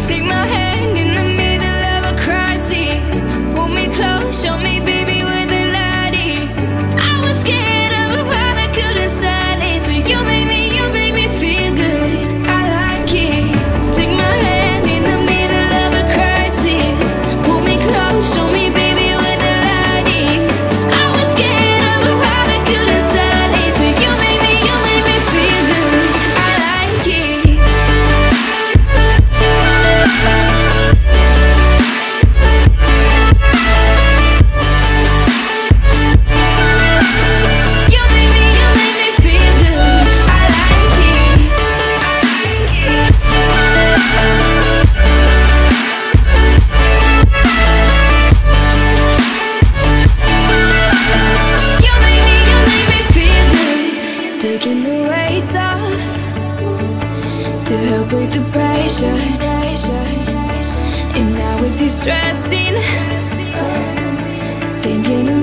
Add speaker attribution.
Speaker 1: Take my hand in the middle of a crisis. Pull me close, show me, baby, where the light is. I was scared of a heart I couldn't silence, but you made me feel good. I like it. Take my hand in the middle of a crisis. Pull me close, show me, baby, where the light is. I was scared of a heart I couldn't silence, but you made me feel good. I like it. You made me feel good. I like it. You made me feel good. Taking the weights off to help with the pressure. And now it's you stressing, thinking